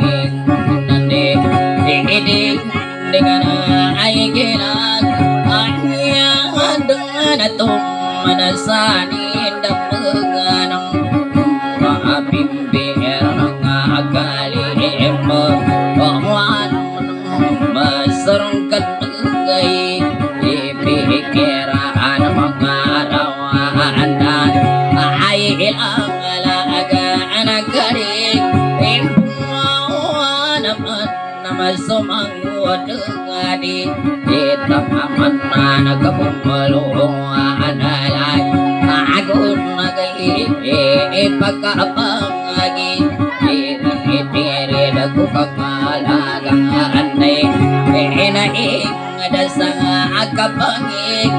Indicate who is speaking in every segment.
Speaker 1: dengan ay gilag anya dengan atom manasani dapat ng mabimbir ng akalim pamuan masarungkat ngay ipikiraan mga rawaan dan ay ilang alaga anak galing ipuan naman naman sumangwad ngadi kita aman na nagkapumulungan alay agon nagay ipagkapangagi itiri nagkukakalagaan ay inaing dasang akapangig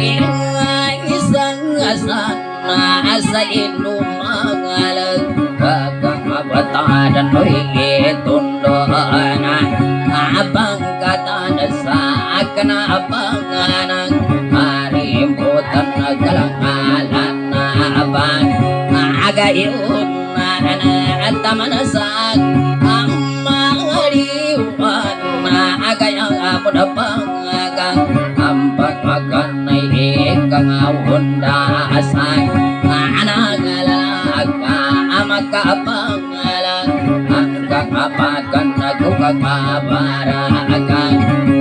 Speaker 1: isang asang asa inumangalag kakabatadan mo'y itundoan abang kata sa kanapanganan harimutan nagalangalan na abang agayun at tamanasag ang mga liwan na agayang ako na pangagang ang pagmagan ay ikangawon na asay anangalaga amakapangalan ang kakapagan na kukakabaragan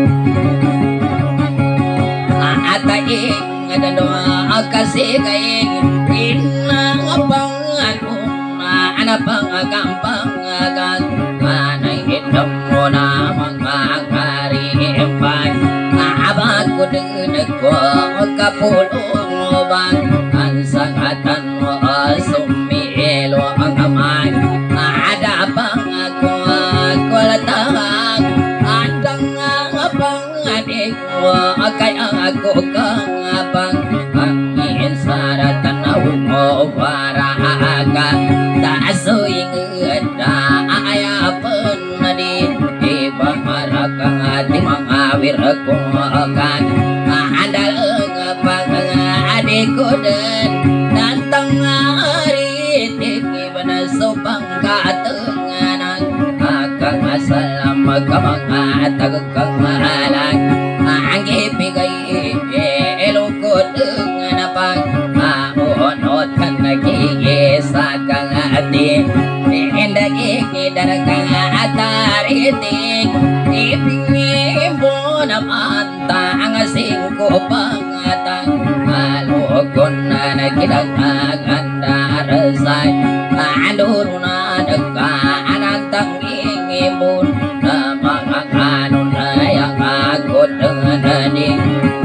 Speaker 1: ataing adano kasi kaing inangapangan mo na anapangagampang anay hitam mo na mga karipan abag ko din ko kapulong mo bang ang sagatan mo sumilo ang kamay ada pang ako kulatang andang pang adik mo kaya ako kang abang ang insaratan na mo para aga tasoy ngada ayapan na di ibang marakang ating mga wirakong akan andal pang adik ko din nantang aritik iban so pangkatanganan akang asalam magkamang tagakamalan ang ibigay elukod na pang maunot ka nagigisa kang ating indagig darakang ataritik ipingin mo naman ang singko pangatang alukon na nagkidagaganda rasay aluro na nagkaanatang ingibon na mga kanon na yung agod na ning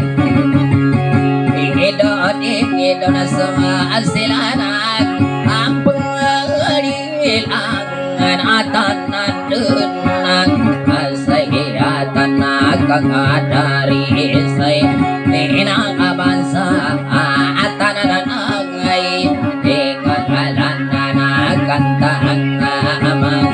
Speaker 1: ido na sa asilanan ang pangalilang atan na dunang asayatan na kakadari say inakabansa atan na nangay ikakalan na nakantaan na amang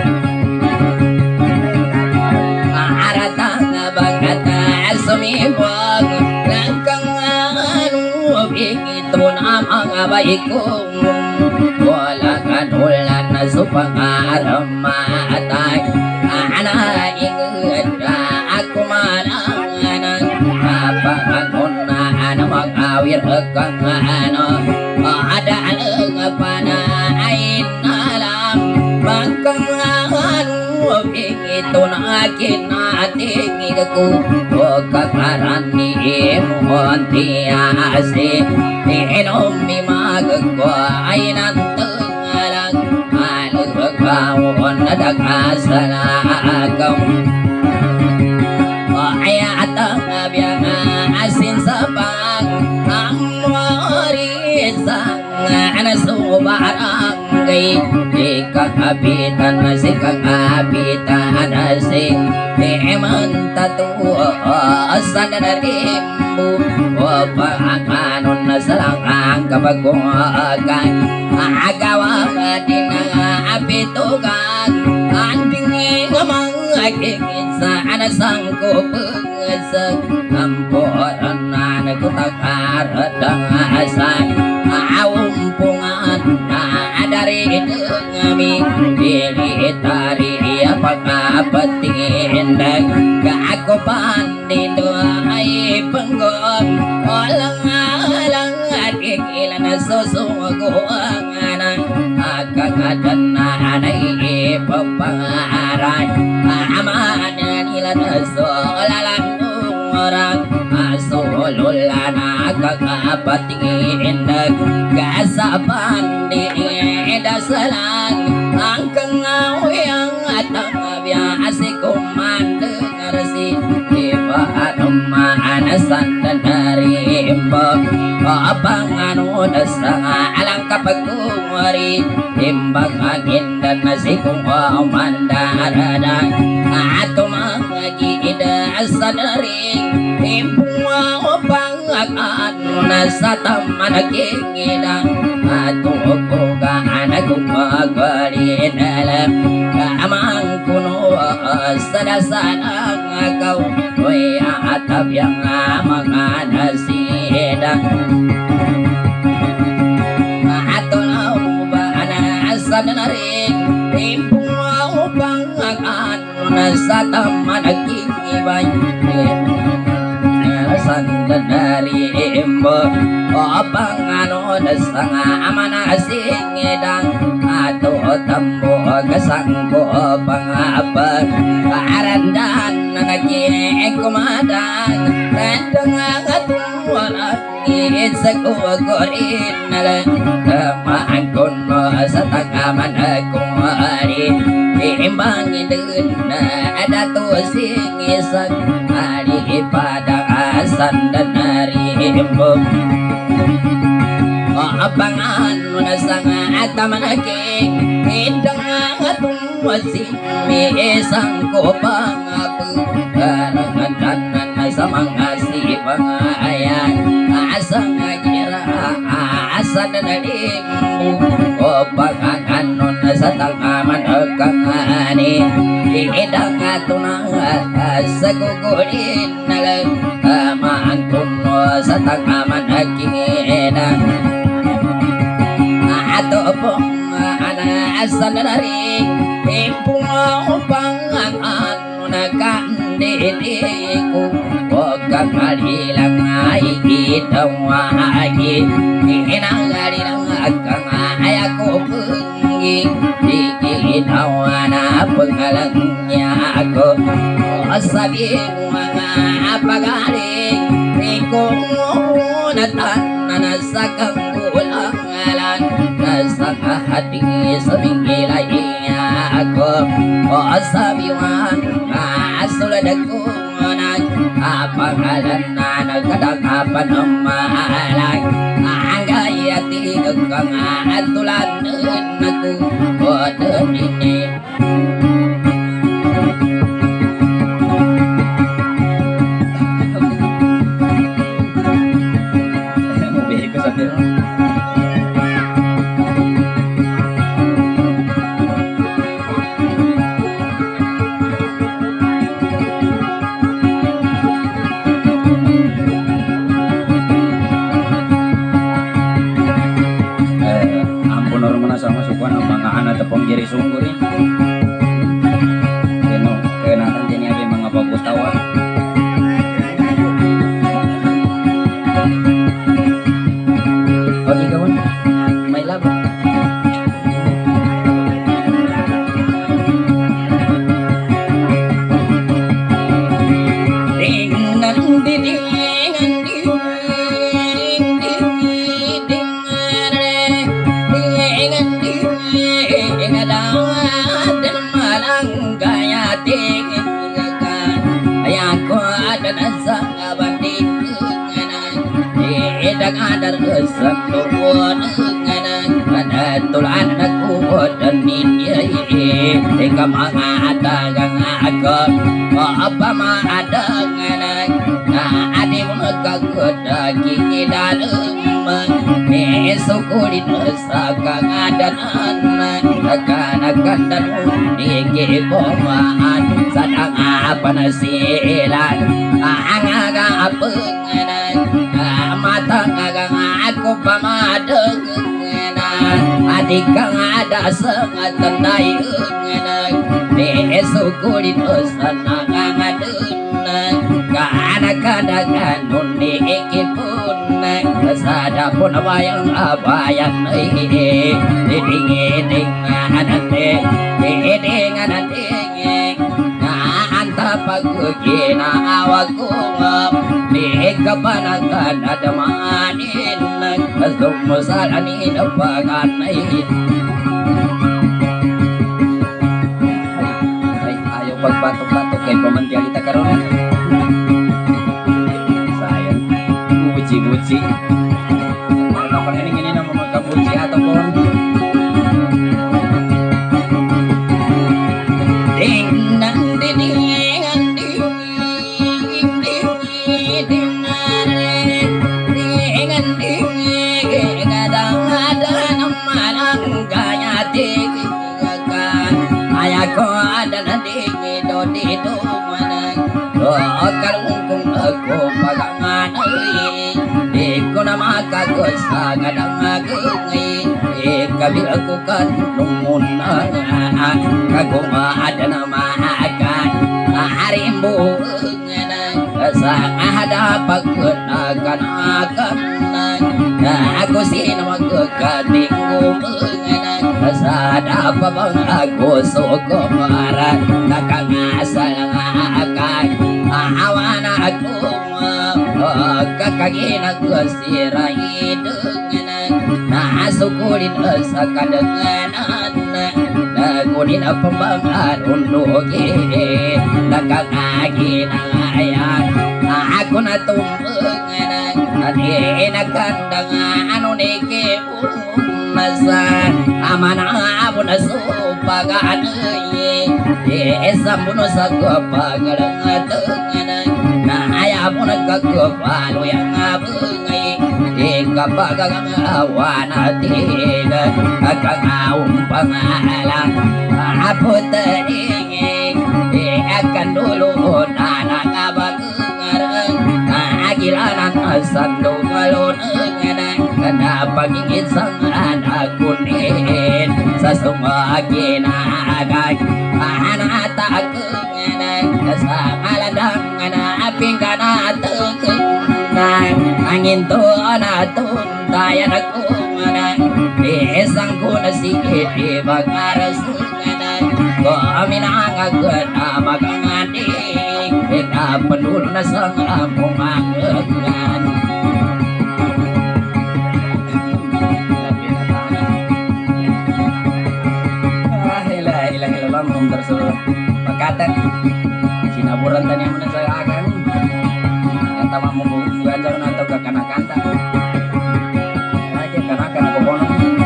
Speaker 1: aratang bagat sumibog langkang ito na mga baik kong wala kanulan na supangaramatay anaingad na ako malanganan kapangon na magawir kang ada alang panain alam pagkangan ito na akin ating ko kakaran ni imunti asi inom mi magagwa ay nantangalang alagawon na dakasalagaw ay atang abiyang asin sa pang ang marisang anasubarangay ikakapitan na si kakapitan na si eman tatuo sa nanarimbo o paakanon na salang ang kabaguagan agawa ka din na apitugan anding mga kikit sa anasang kupagsak amporan na nagutakarat ang asay aumpungan na adaring ngami diri tari pagkapatingin Gako pandito ay panggol Walang at ikilan na susuguan Agagadan na anay ipapangaran Amahan nila na solalang orang Asulula na kakapatingin Gasapan di dasalang Ang kangawiyang at ang abiyasi kumandengar si Iba maanasan dan dari imbag Kapangano sa alang kapag kumari Imbag angin dan nasi kumamandarada Ato magigida sa daring Ibuwa o pangakaan nasa taman nagingida Ato kugaan kumagalin alam Kamang kuno sa dasalang agaw Uy atap yang mga nasida Ato na ubaan sa daring Ibuwa o pangakaan nasa taman nagingibay Sandan dari imbo Pangano dasang amana singedang Ato tambo kasangko pangapag Arandan naging kumadang Rendang atong walang Itsakugorin nalang Tamaan kuno sa takaman akong hari Imbangin dun na dato singisag Hari padang asan dan hari imbo Abangan mo na sa at managing Hindang atong wasin May isang ko pangapu Karangandanan na sa mga sipang ayan Asang gira asan na nalimbo O pagkakanon na sa tangkaman agkangani Hindang atong sa kukulin na lang Tamaan kuno sa tangkaman agkingidang Ato pong anaasan na rin Impong upang ang ano na kandidiko Huwag kang alilang ay itawagi Inangali lang agkang ay ako punggi Di kitawa na pangalan niya ako O sabihin mga pagaling Ikong unatan na nasa kanggulang Nasa hati semingilay ako O sabiwan Asulad ako Pangalan na nagkadakapan ng maalang Ang gayati kang atulanan ako O dini Mubih ko sa pero sama sukuan ang mga anak tapong jiri sungguh rin kenatan din yung mga pagutawa okay kawan may laban adar kesentuhan ada tulan aku dan ini hingga mengatakan aku apa mah ada adi mereka kedaki dalam sukulit saka dan anak-anak dan undi bomaan sadang apa nasilan angaga apa mata ngagang aku pamadeng Dikang ada sengat tandai ngenang di sukulin usana ngadunang kana nuni ikipun sada pun bayang abayan ding anta pagugina awakungap di kapanakan ada manin sumusalani napaganay ayaw pagbatok-batok kay pamantialita karon sayang buci-buci kapan ini nama magkabuci atau pon ding nang ding ayako ada nanti do mana kalungkung aku pagangan iko nama kago sangadang agengi kabil aku kan lumun kagum ada nama akan harimbu sa ada pagunakan akan aku sino magkatingum sada pa bang ako suko marat nakangasal nga akay awana ako kakagina ko sira idungan nasukulin sa kadanganan nakunin ang pambangan unugin nakangagina ayan ako na tumbangan nakinagandang ano ni masa amana abuna supagan esamuno sagopagan na ayabuna kagopalo yang abungai kapagang awana tiga kagawang pangalan aputering akan dulu nanangabagang agilanan sandungalon na pagingin sang anak kunin sa sumaginagay anatakungan sa maladang anaping kanatukunan angin to anatuntayan akuman isang kunasikit ibagarasunan kuminangagod na maganganing ikapanul na sang among angagan pagkatan sinaburan tani mo na sa akan ang tama mo buwan na ito kakanakanta aja kanakan ako po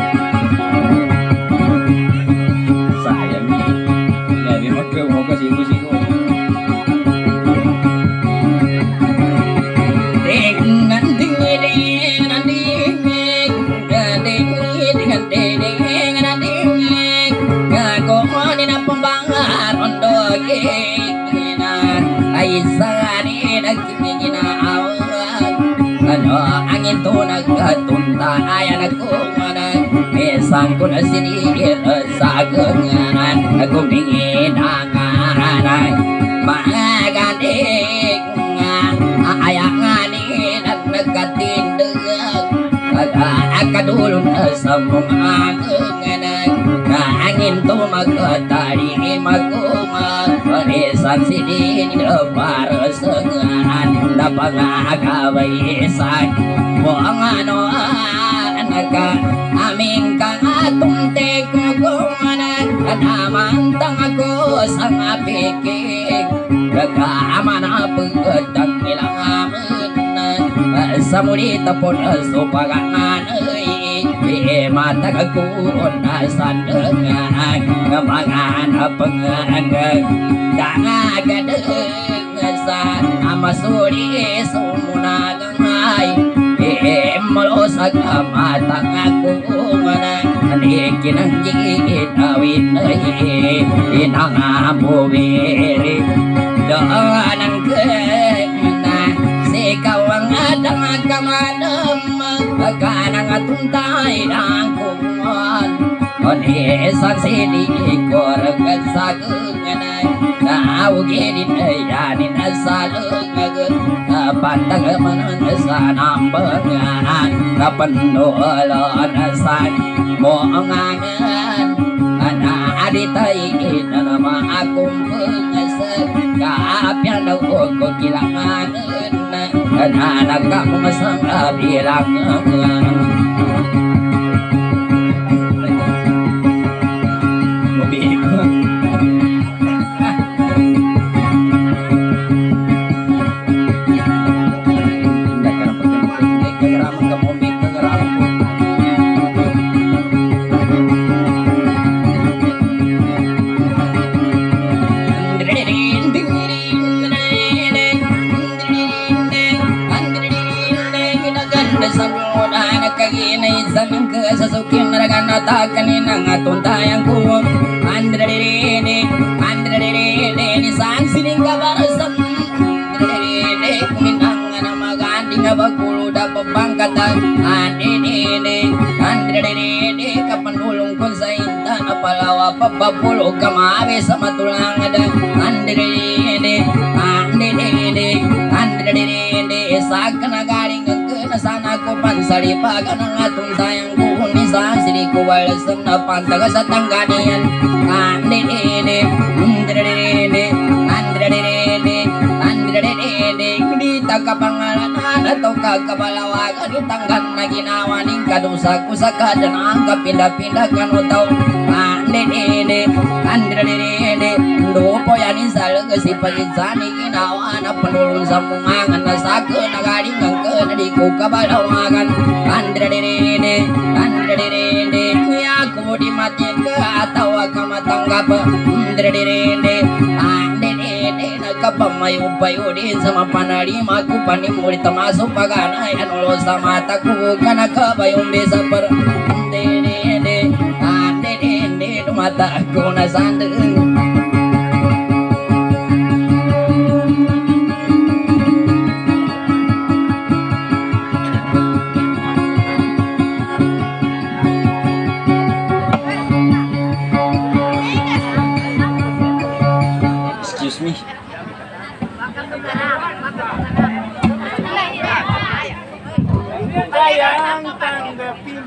Speaker 1: sayang gabi mo kasi angin to nagkatunta ayan ako isang ko na sinigil sa gangan kumingin ang anay magaling ayanganin at nagkatindag akadulong sa mga gangan angin to magkatari magkumag panisan sinigil para sa gangan na pangagaway isang buang ano nagka aming kangatuntek mo kumanan kanamantang ako sa ngapikik nagkaaman na pagkatang nilang aman sa mulita po na supagangan matagagkun na sandangan mga napangangang dangagadang sa amasuri sumunagang ay malosag matang ako nanikin ang ginawin ay inangamubiri doon ang gana sikaw ang adang kamanam kanang atuntay ang kuman Oni sansidi korang sagunganai Naugedin ayanin asalungagun Pantang mananasanambangan Kapendolan asan moongangan Aditayin nama akong pengasal Kaapyan daw ko kilangan Anak kamu masang bilangan Sasukin ragana takanin ang tuntayang ko Andra direne ni sang sining kabarasan Direne kuminang na maganding bagulo da pabangkatan Andra direne kapanulong ko sa inta na palawa papapulo kamabe sa matulang ada Andra direne sa kanagaling sana ko pansari pagan ang atong tayang kuhuni sa siri ko walasang na pantaga sa tangganian Andrede Hindi tagapangalanan at kagkabalawagan itanggan na ginawa ning kadusa ko sa kadanang kapinda-pinda kanutaw Andrede Lupo yan isal kasi pagitsani ginawa na panulong sa mungangan na sako na galing ang di ko kabalawagan Andrede Ako di matin ka atawa ka matanggap Andrede Nagkapamayo-payo din sa mapanalima ko panimuli tamasok paganay anulo sa mata ko ka nakabayong besa per Andrede Mata ko na sandang
Speaker 2: Sayang tanggapin.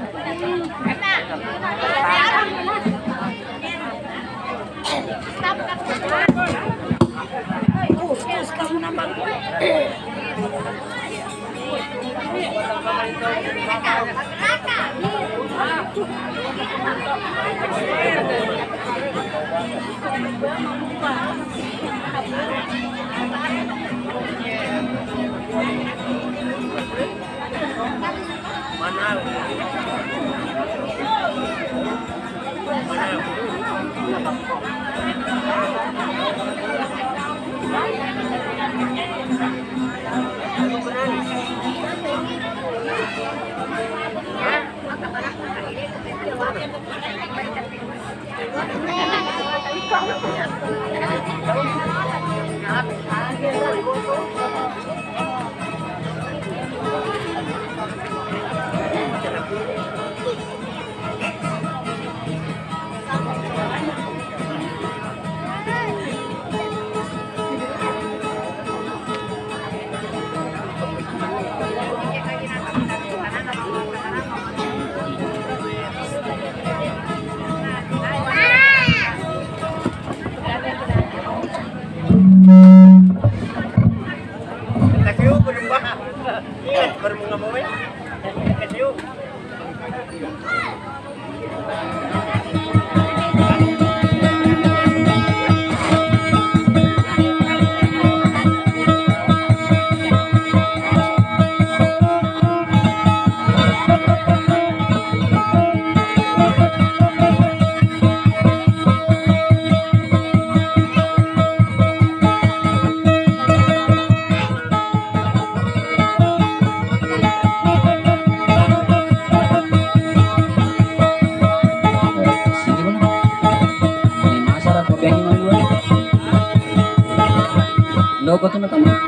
Speaker 2: Terus kamu nambah. Logo to na tama.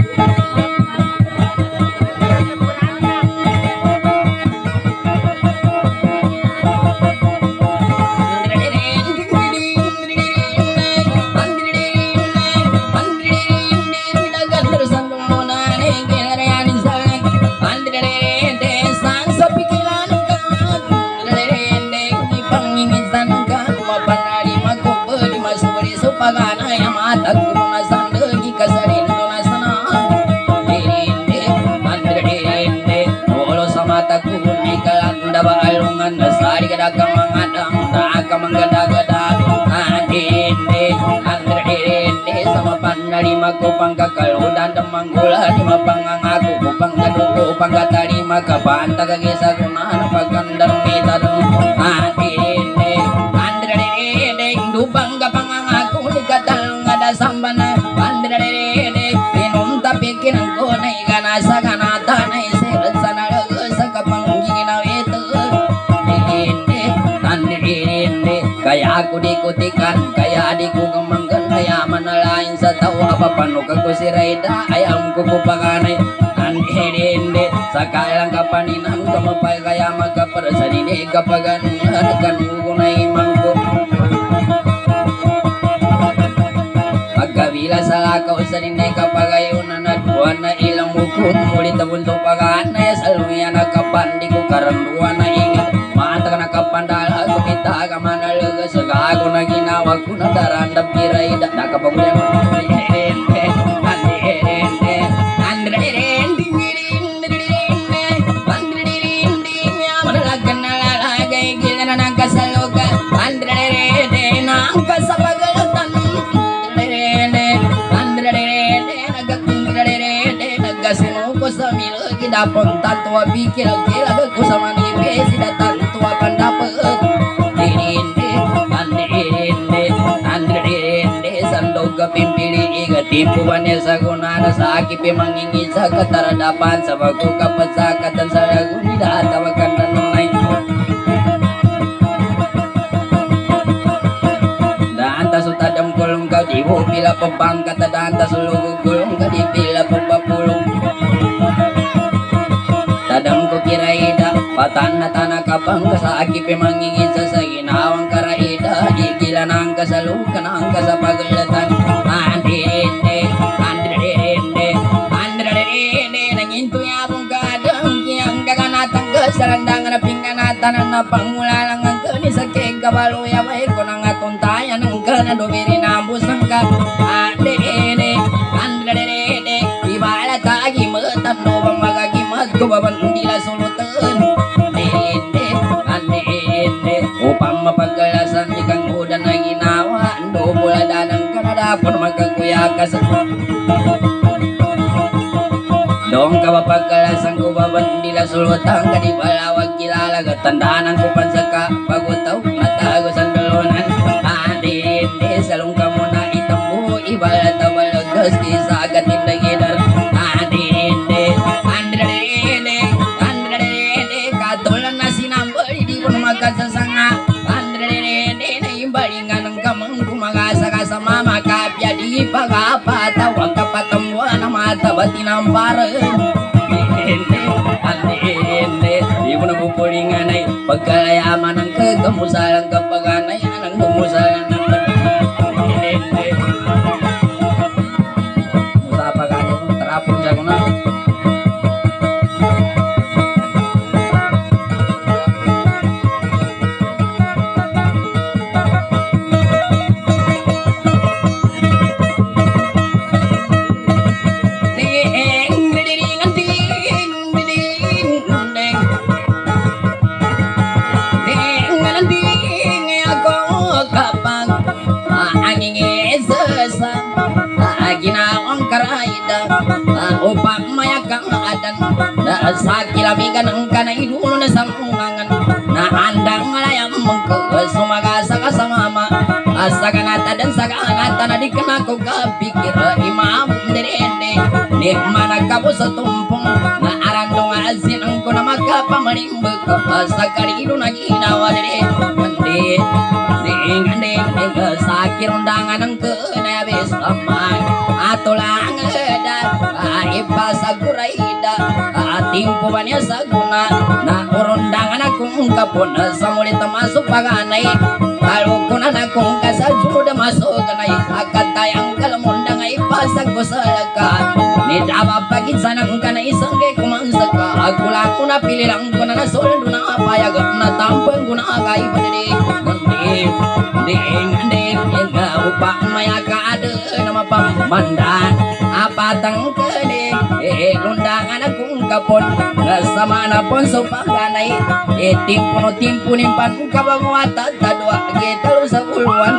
Speaker 1: mata kuna sandegi kasarindo nasana dirinde andre dirinde olo samata kuni kalanda baalungan sari kadaka mangadang daka manggada-gada dirinde andre dirinde sama panari mako pangkakaludan demanggula di mapangangaku panggaduku panggatari maka banta kagesa kunana pagandar mitadung dirinde andre dirinde indubang pangangaku di katal ngada sambana andre dirinde minum tapi kinang kunai ganasa ganata nai seret sana lege sakapanggingin awetu dirinde andre dirinde kaya aku dikutikan kaya adikku kemanggan kaya mana lain satau apa panuka ku siraida ayam kuku pakanai andre dirinde sakalang kapaninang kamapai kaya maka persadine kapagan kan gunai mangku bila salah kau sarinde kapagayunan at buwana ilang mukun muli tabun to pagana ya saluya nakapandiku karanduan na ingin mata ka nakapandala ko kita ka manalaga sa gago na ginawa ko na darandam kiray da nakapagulya mo sambil kita pontan tua pikir kira aku sama nipe sida tantua pandapat dirinde andre sandoga pimpili iga tipu vanesa gunana sakit pemangingi sakataradapan sabaku kapasakat dan saya gunida tawakan dan naik danta sutadam kulung kau dibu pila pebangkat danta sulugu kulung kau dipila pebapulung tadam ko kiraida patana tanah kapang kasaki pemangingi sa ginawang karaida gigila nang kasalukan ang kasapagalatan andre nanginto yabong kadang kiyang kaganatang kasarandangan na pingganatan na pangulalang ang kani sa kegabalo yamay ko nang atuntayan ang kanadobiri na busang ka andre ibala tagi matando bang magagimat ko babandila sulutan dirinde upang mapagkalasan di kang udan na ginawa ando buladanang kanadapon magkakuyakas dong ka mapagkalasan ko babandila sulutan kadipalawag kilala gatandaan ang kupansaka pagutaw matago sa dalonan dirinde salong ka muna itambo ibala tabalagas kisa agatin na gidar kasasanga andre na imbalingan ng kamang kumagasa mama kapya di pagapata wag kapatambuan na matabati ng parang ande di mo na pupulingan ay pagkalayaman ng kagamusalang kapaganay anang gumusalan ng ande musapa ganyan trapong siya ko na upang mayakang adan na sa kilamigan ang kanay dulo na samungangan na andang layang mengke sumagasa ka sa mama asa kanata dan sa kanata na di kana ko kapikir imam dirende ni managkabo sa tumpong na arandong asin ang ko na magkapamalimbag sa karido na ginawa dire ding sa kirundangan ang kanayabis amay ato lang ipasaguraida ating pubannya saguna na urundangan akong kapon sa mulit masuk paganay alukunan akong kasajuda masuk kanay akatayang kalamundang ipasag ko sa lakat ni jaba pagit sanang kanay isangge kumansaka akulang ko na pililang ko na nasoldo na apayag na tampang ko na agay padiri ding upang maya kaade mandan apa tangkede lundangan akong kapon sa manapon so pagkanay timpunin pan kabangwata tadwa gitalo sa puluan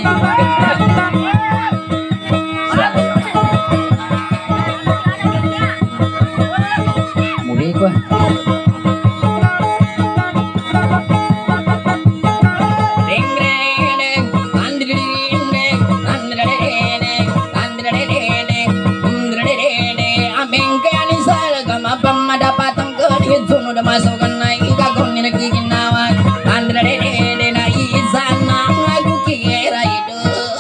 Speaker 1: muli ko udah masukkan naik kagum ni nagiginawa andra de na isana aku kira hidup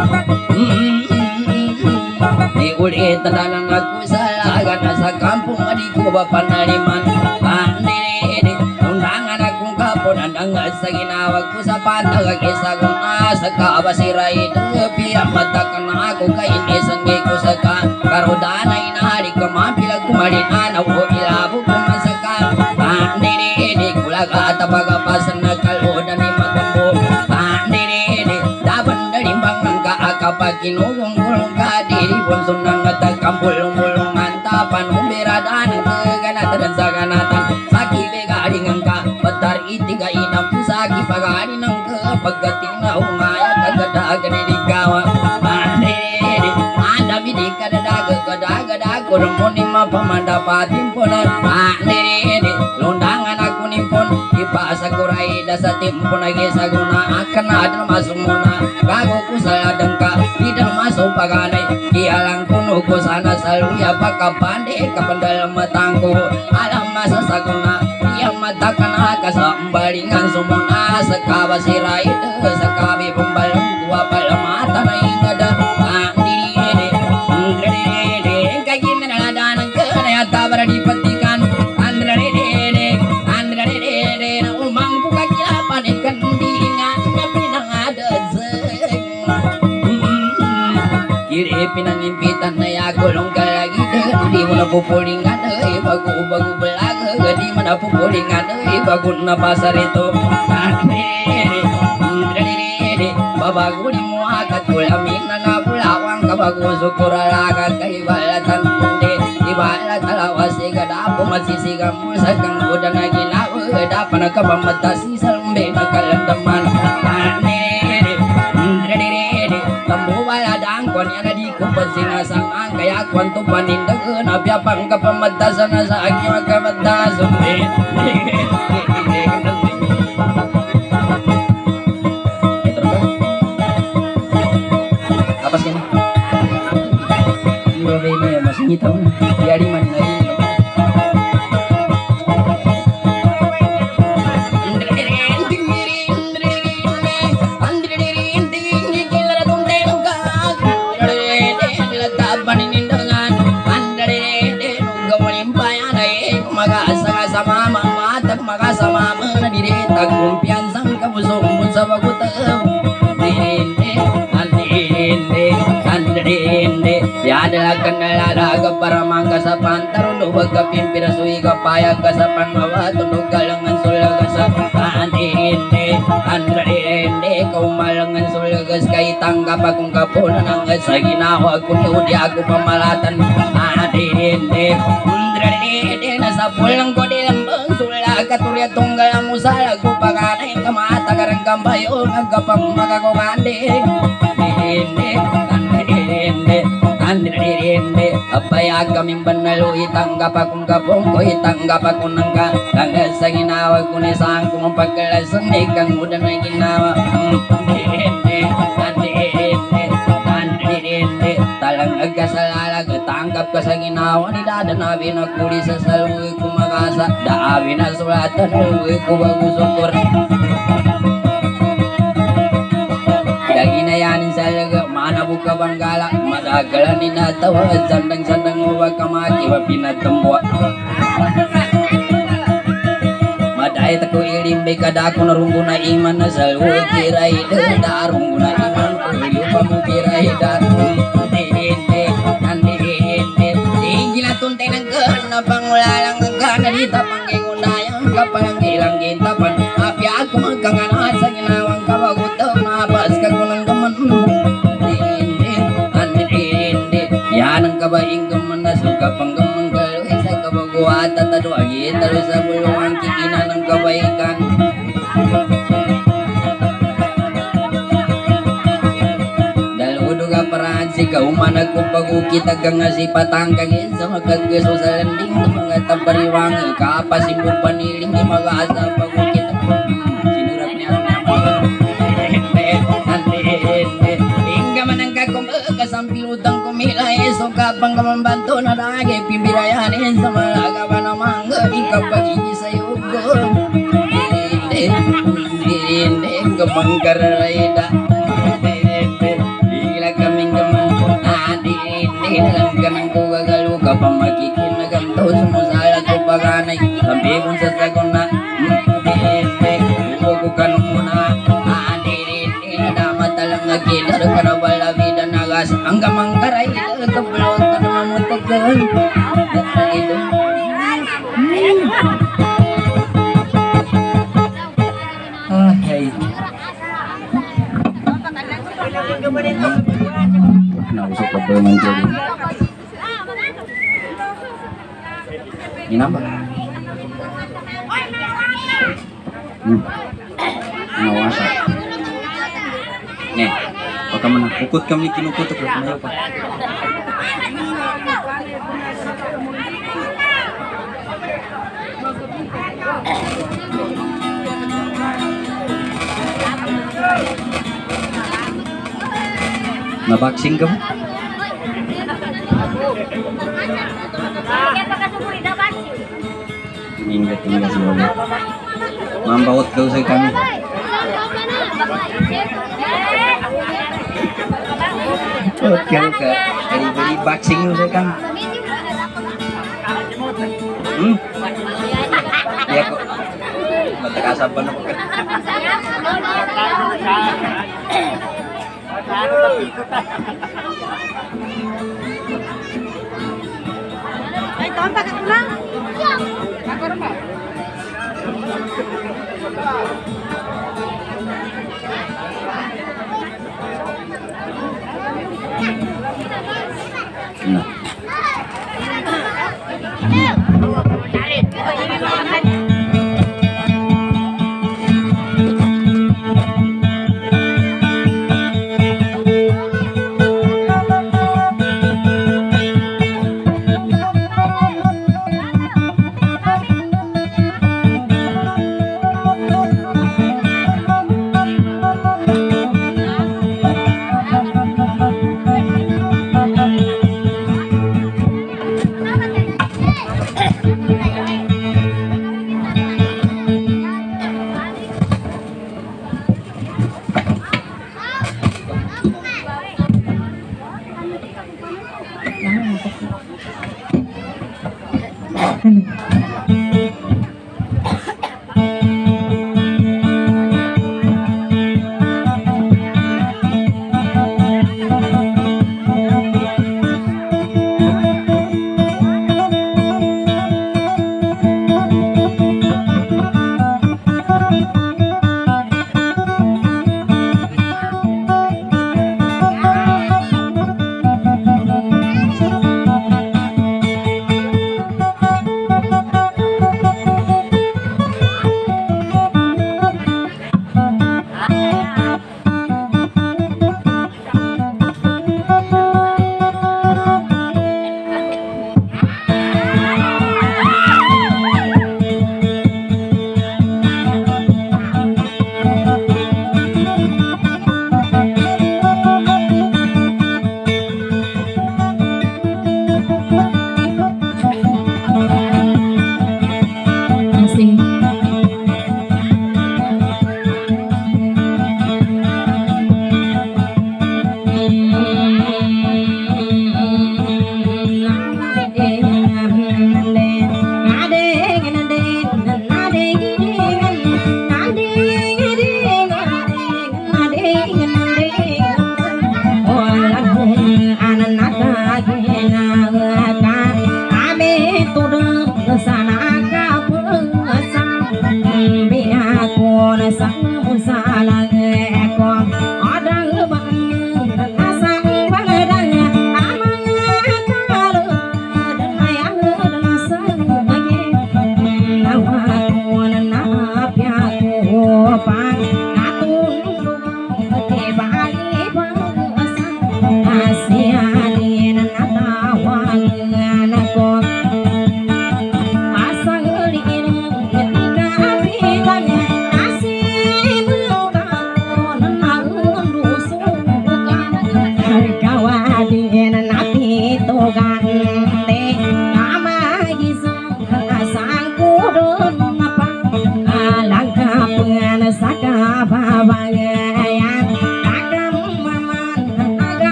Speaker 1: di ulit tadalang aku salah karena sa kampung adikku bapak nariman andre undangan akong kapon andang sa ginawa ko sa pantag kisa guna sa kabasira hidup piyang matakan ako kay inisang ko sa karodana inari kamapilag kumarina na o ilabo kata pagapasan na kalodan ni matumbo pandiri daban dari bangang ka akapag kinulong-gulong ka diri bonson ng natagkampulong-gulongan tapan umiradan ng kaganatan sa kanatan saki vegaringan ka patar itiga inam saki pagari ng kapagating na umaya kagadagan ni gawa pandiri andami di kadadaga kurang mo ni mapamadapatin po na pandiri lundangan ako nimpon ipasa kurai dasa timpo nagi saguna akan ada masuk muna gago ku saladang ka tidak masuk paganay iyalang kuno ko sana selalu ya pakapande kapandal matangko alam masa saguna yang matakan aka sa umbalingan sumuna sa kabasiray sa kabi pembalang gua palamata na ingada andiri kagin na danan ka na tabara di patikan andri pinangimpitan na yakulong kalagi di mo na pupulingan bago belag di mo na pupulingan bago na pasar ito babago di mo akat kulamin na nabulawang kabago sukuralaga kay balatan kundi ibalat alawas igadapo masisigang mulsa kang uda na ginawa dapan na kapamatasi sa lumbe na kalandaman tambo baladang kon yana di kupasinasang ang kaya kwanto panindag nabiapang kapamatasan na sa aking magkamatasan kapas ka na yung babay mo yan masingitaw na yari man na rin makasama mana diri tak kumpiansang kabusong sa bagutaw dinde andinde yadala kanalaga para mangga sa pantaro do bagkapimpira suwi kapaya ka sa pangawa tundog galangan sulaga sa andinde kaumalangan sulagas kay tanggap akong kapunan ang sa ginawa ko ni ako pamalatan andinde nasa pulang ko dilambang sula katurya tunggal ang musala ko paganay kamata karang kambayo nagkapang makakukanding Andrinde apaya kaming banalo itanggap akong kapong ko itanggap ako ng ka hanggang sa ginawa ko ni saan ko mapagkalasan ikang muda na ginawa Andrinde talang agkasalalag tanggap ka sa ginawa ni dadanabi na kuli sa salwi ko makasa daabi na sulatan ulwi ko bago sukor ginayanin sa laga mana buka banggala madagalan ni natawa sandang-sandang uwa kamaki wa pinatambwa maday tako ilimbe kadako narunggo na iman na salwo kiray da runggo na iman ko ilupa mo kiray da gila tuntay ng gana pangulalang gana dita panggingunayang kapalang ilang gintapan apya ako magkanganat sa ginawang kabagutaw nabas ka ko ng gaman kabaing kemana suka penggemeng kalau isa kabaguat tatado agi terus sa bulungan kikina ng kabaikan. Paraan si kaumanag kung pagukit agang nga si patangkagin sa magkaggaso sa landing ng mga tabariwangi kapasimong paniling di mag-aasa pagukit sinurat niya hingga man ang kasampilutan kumilay so kapang kamambanto na lagi pimbirayanin sa malagawa na mangga ikaw pag-ini sa yugo hindi kamangkarayda dalam kanang ko gagalo ka pa makikinaganto sumusala ko paganay sabi kong sa sagon na ko kanong muna na damat talang nagkidar ka na wala vida nagas ang gamang karay kapulot ka naman mo tagdahan ito nausap pa ba naman dyan? Ginapa? Nawasa. Nih, baka mana ukut kami kinukutok na kumayo pa. Nabaksing ka mo? Ingat semua. Mambaut kau saya kami. Oke oke. Beli baksing saya kami. Ya kok. Mata kasapan apa kan?
Speaker 3: Ay, tonta ka lang.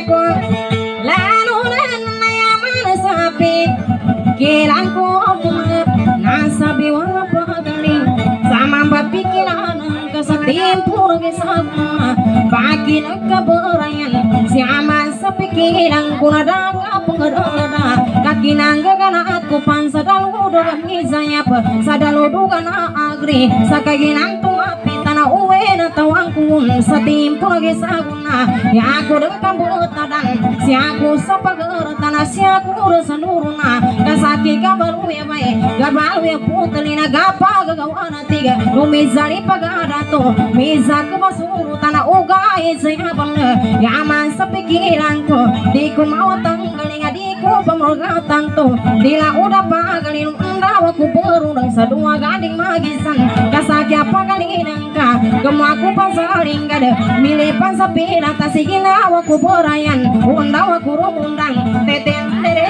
Speaker 4: ko lalu na yaman sapi kilang ko nasabi wala pagaling sama pikiran sa tempo gisagma bagi nagkabarayan siyaman sa pikiran ko na daga pangadada kakinangga kana at kupan sa daludo kamisayap sa daludo kana agri sa kaginang tumapita na uwi na tawang kun sa tempo gisagma ya ako ng kabutadan siya ko sa pagaratan siya ko sa nuruna kasaki kabaluya bay gabaluya putali na gapa gagawa na tiga lumizari pagada Misa ko masurutan na ugay sa habang yaman sa pikiran ko di ko mawatang galing di ko pamurgatan to dila udah pagaling undaw ako perunang sa dua gading magisan kasakya pagalinang ka gamaku pasaring gada milipan sa pinata siginaw ako berayan undaw ako rumundang teten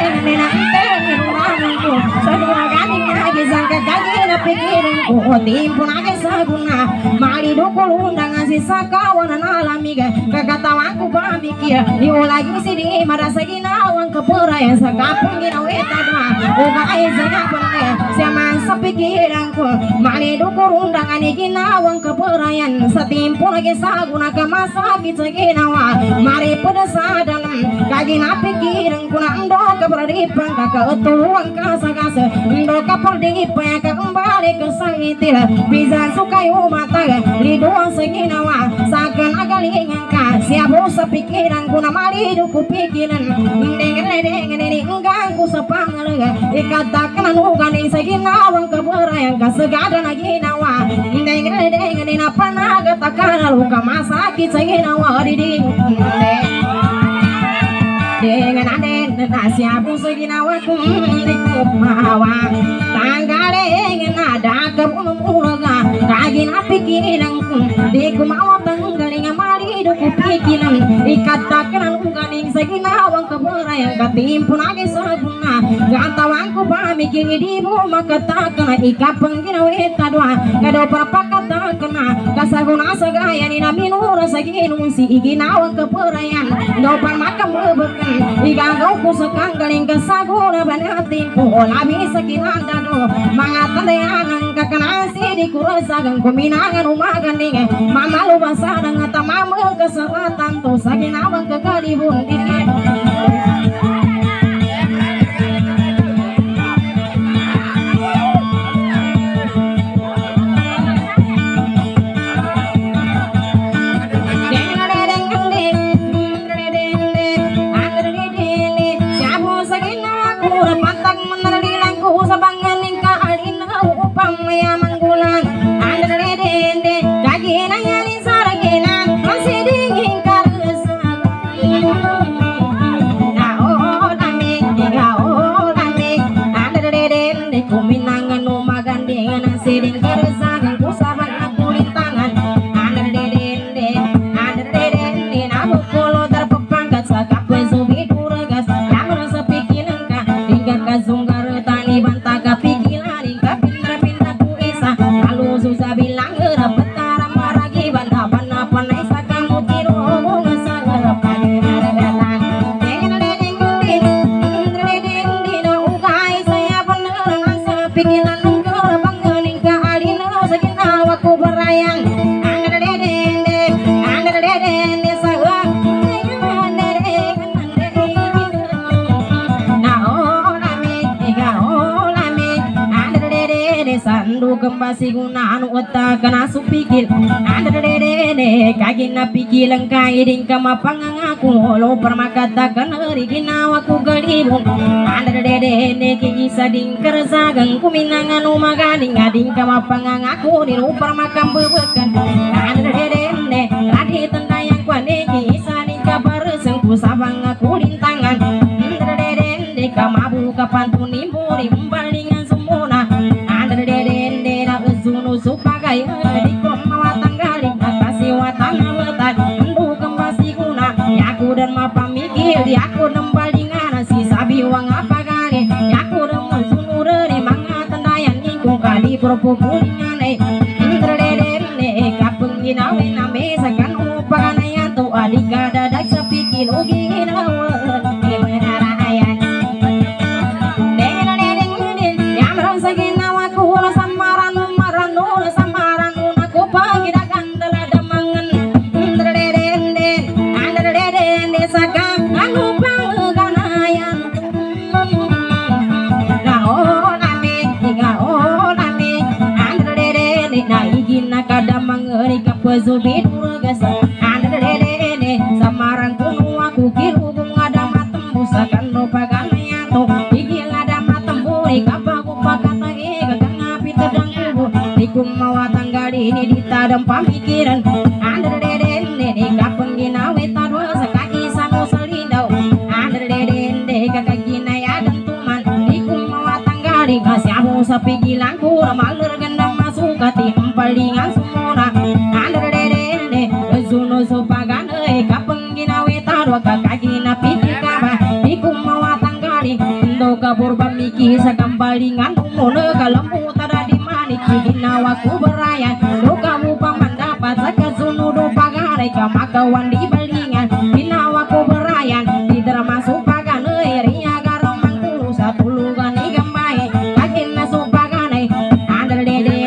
Speaker 4: ko sa dua gading magisan kagagin na pikiran ko timpo na kisaguna marido ko undangan si sakawan na alamiga kagatawan ko pamikir di lagi si di marasa ginawang kapurayan sa kapong ginawita dwa ugay sa kapangay siyaman sa pikiran ko marido ko undangan ni ginawang kapurayan sa timpo na gisaguna kamasakit sa ginawa maripada sa dalam kagi na pikiran ko na ando kaparadipan kakautuwang kasagasa ando kaparadipan kakambali kasaitil bisa sukay umataga liduan sa ginawa sa kanagalingan ka siabo sa pikiran ko na marido ko pikiran deng ko sa pangalaga ikatak na nuganin sa ginawang kabarayan kasagada na ginawa deng na panagatakan ka masakit sa ginawa diding dengan aden na siabo sa ginawa ko di ko mahawa tanggaleng ada kabumulaga kagi na pikiran ko di ko mawatanggaling marido ko pikiran ikatakan ang ganing sa ginawang kabarayan katimpo na gisaguna gantawan ko pamikir di mo makatakan ikapang ginawita dua kado parapakatakan kasaguna sa gaya ni na minura sa ginung si iginawang kabarayan do pamakambebekan igagaw ko sa kanggaling kasaguna banatin ko labi sa kinanda do mga tandayanang kakanasi di kurasagang kuminangan umaganing mamalubasan ang tamamang kasaratan to sa ginawang kakalibun siguna anu otak kana supikil andrede kagi na pikilang kairing kama pangangaku lo permakatakan hari ginawa ku galibun andrede kigi sading kersagang kuminangan umaganing ading kama pangangaku di lo permakam bebekan andrede radi tendayang kuane kisa ning kabar sengku sabang aku lintangan andrede kama buka pantuni muri membalingan semuna Zunu supagai di koma tanggali kasih watan wetan endu kembasi guna yaku dan mapa mikir yaku nembalingan si sabi wang apa gale yaku dan zunu re manga tandayan ingkung kali propo kulingan indrede kapeng ginawe name sakan upagana ya tu adika dadak sapikil ginawan di menarayan deng yang merasa ginawa ku samaran samaran aku pagi dagang dalada mangan den desa kang anu pangganayan Naigina kada mangeri kapazubit uragasa andadede samarang kuno aku kirubung ada matembu sakano paganayato igil ada matembu kapaku pakata kakang api tedang kubu dikum mawatang gali ini ditadam pamikiran andadede kapeng ginawe tadwa sakaki sango salindau andadede kakak ginaya dan tuman dikum mawatang gali kasyamu sapi gilangku ramaler gendam kati empalingan semua andadede zuno sopagan kapeng ginawe tarwa kakagina pitikaba dikum mawatang gali ndo kabur bamiki sakambalingan umone kalembu tada di manik ginawa ku berayan do kamu pamandapat sakazuno do pagare kamakawan di balingan ginawa ku berayan di termasuk pagan ria garomang ku satu lugan igamai kakina sopagane andadede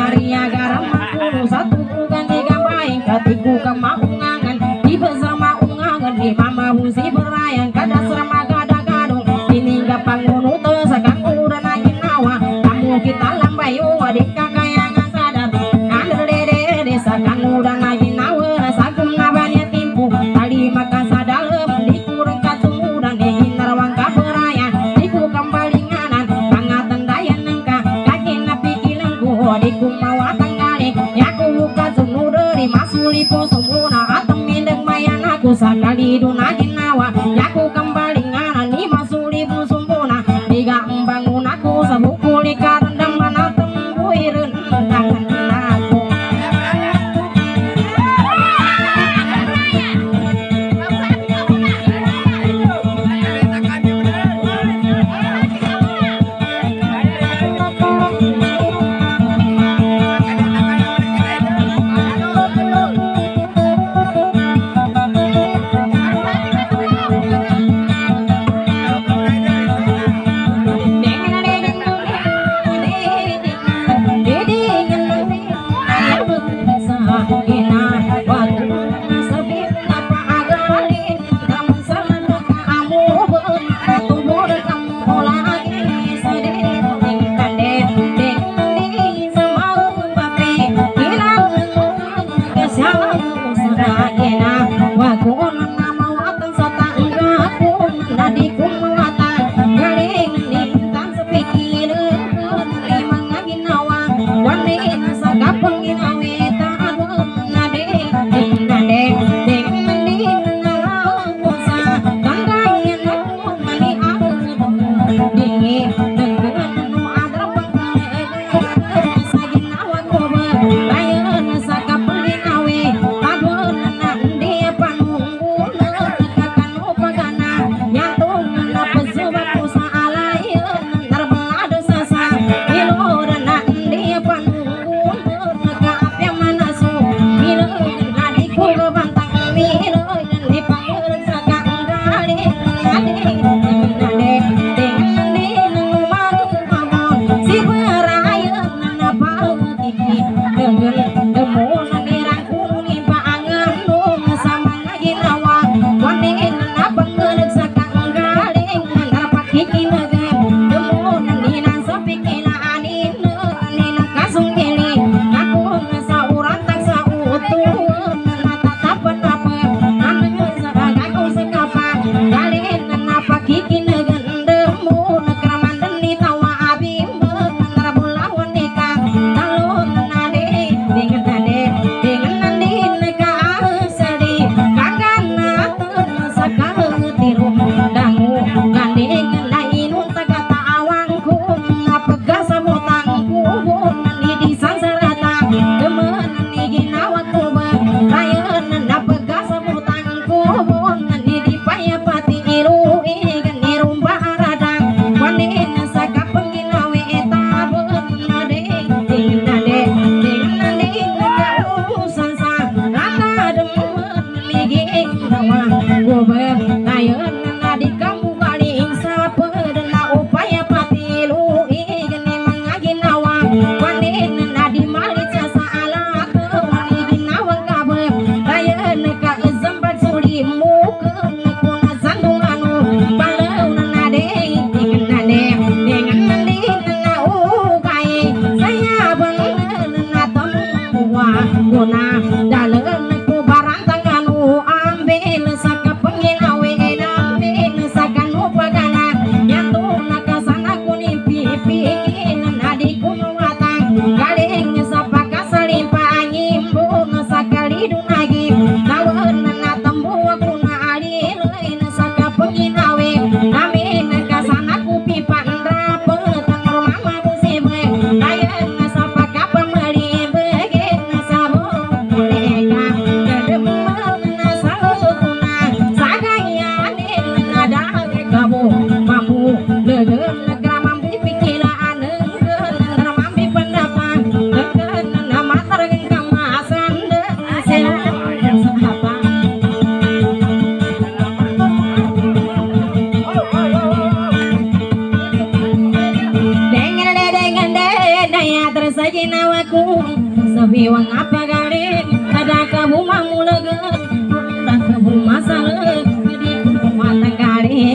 Speaker 4: satu bukan tiga baik katiku kemaungangan di bersama ungangan di mama musi berayan kada serama kada gadung ini gapang unu tersakang udah nagin nawa kamu kita lambayu adik kakak yang sadar andadede sakang udah nagin nawa sakum nabanya timpu tali makan sadalem dikurang kacung dan digin rawang kaberayan diku kambalinganan pangatan dayan nengka kaki napi kilangku diku mawatang yaku buka sunu dari masuli po sumuna atem mindeng mayan aku sakali dunagin nawa yaku kembali nganan ni masuli po sumpuna diga embangun aku sabukuli karendam mana tembuiren tangan aku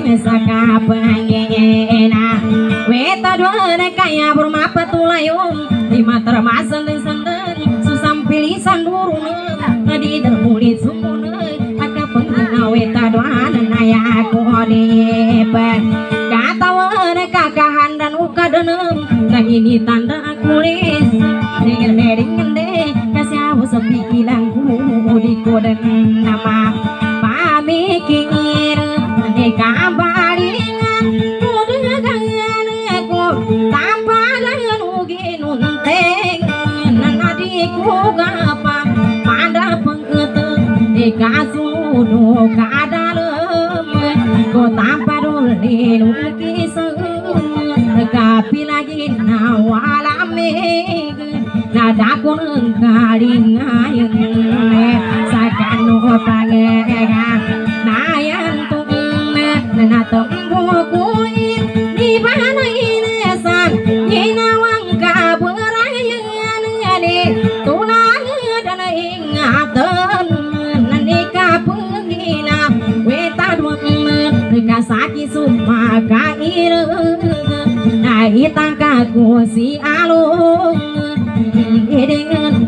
Speaker 4: sakapangena weta dua kaya berma patulayum lima termasan senden susam pilih sandurun di termulit sumun ada pengguna weta dua naya aku depan kata kakahan dan ukadenem nah ini tanda kulis dengan deh kasih aku sepi kilangku di koden nama pamikir kabaringan udah kangen aku tanpa dengan ugin unteng nanadiku gapa pada pengeteng dikasuh kadalem ko tanpa dulin ukiseng tapi lagi nawalame nadaku nengkalingayen sakanu pangega nayan na tembukuin di mana ini san inawang kaburayan ade tulang dan ingatan nanika pengina weta duang kasaki summa kair na itangka kusi alung dengan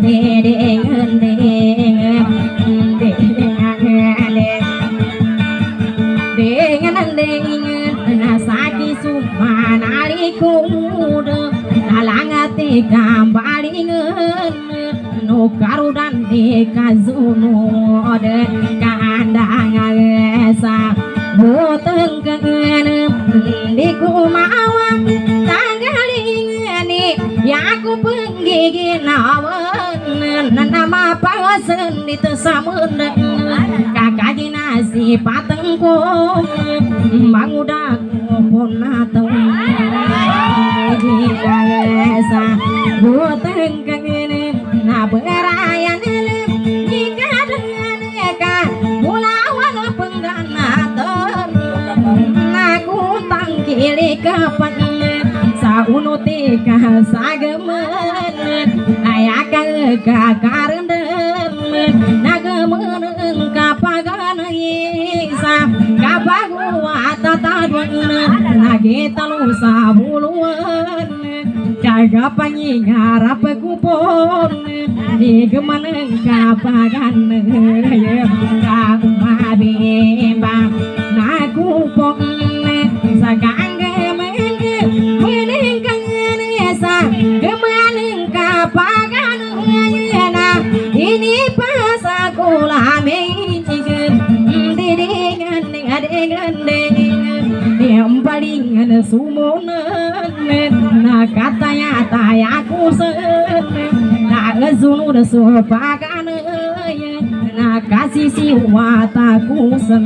Speaker 4: nasaki sumanari kuda nalangate kambalingan no karudan de kazuno de kandang esa boteng kangen di kumawa tanggalingani yaku penggigin awan nama pasen di tesamun kakak nasi patengku mangudak pun atau esa boteng kangen na berayan jika dengan eka mulawan pengganatan aku tangkili kapan saunuti kasagemen ayaka kakarendem nagemen kapagan isa kapaguwa tatadwan lagi talu sabuluan jaga panyingarap kupon di gemen kapagan kamabimba nakupon sagang ini pas aku lame yang paling sumunan na katanya tayaku sen na ngezunu de sopakan na kasih siwa taku sen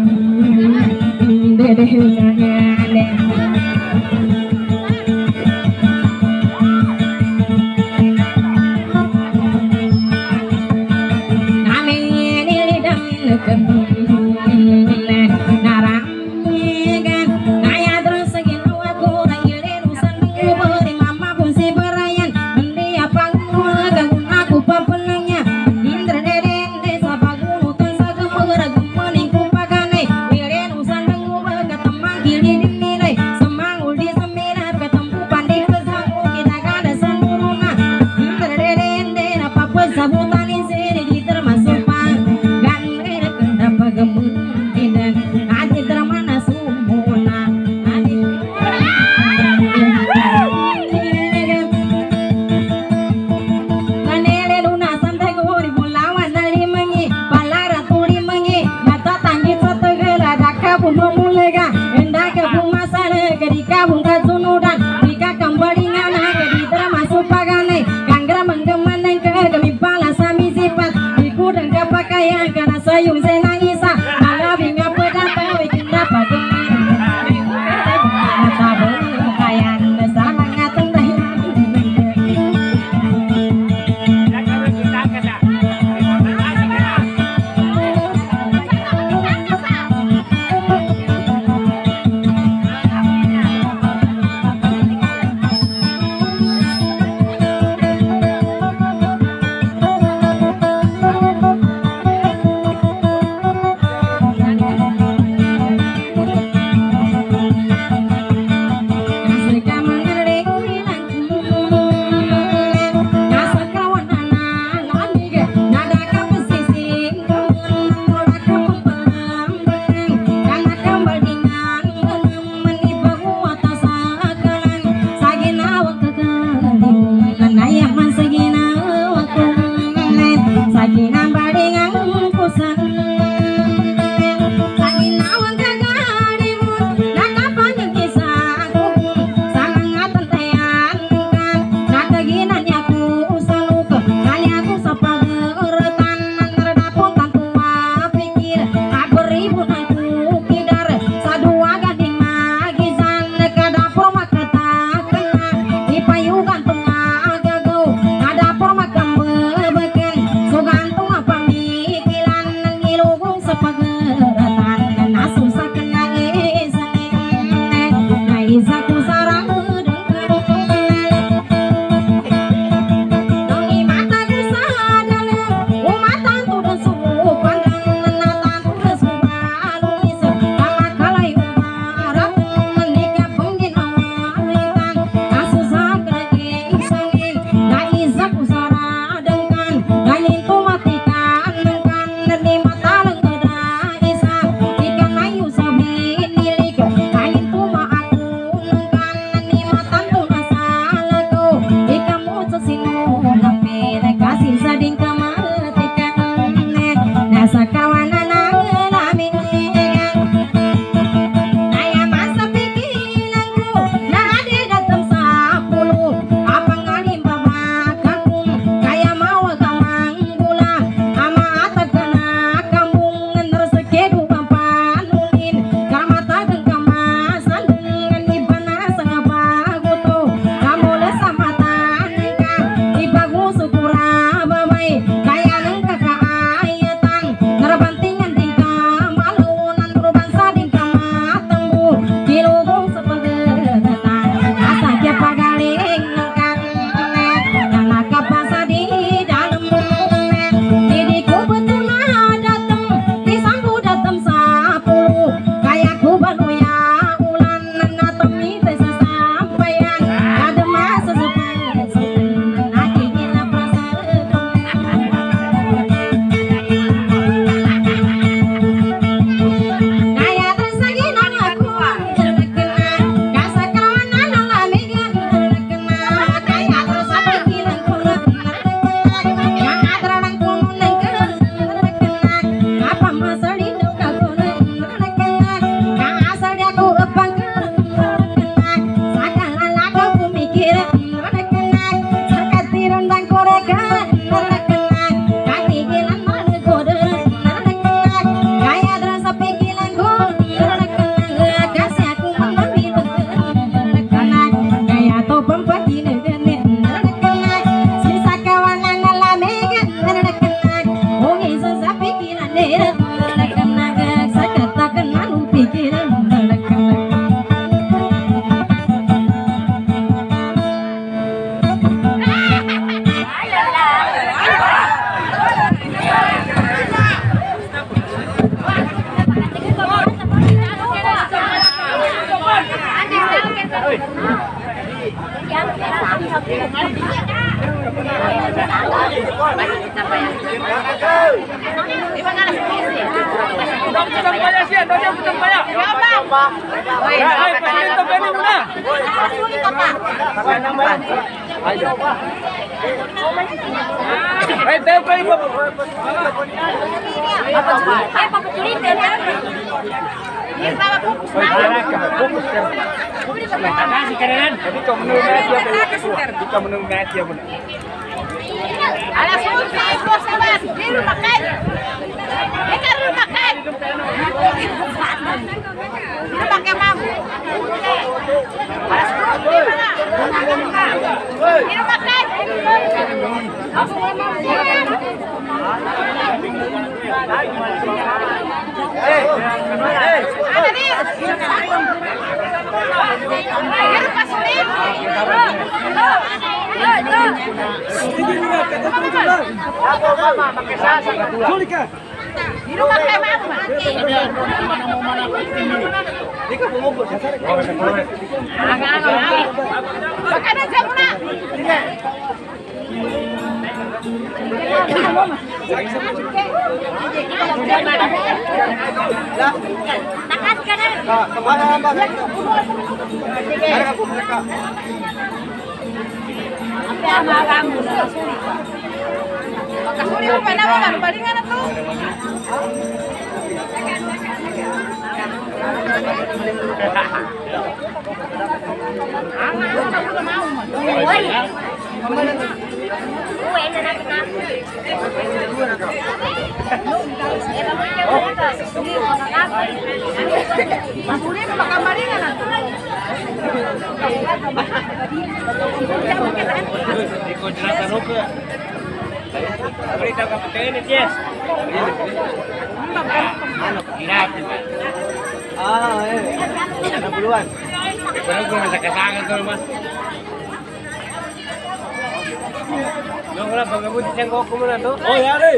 Speaker 2: Oh ya deh.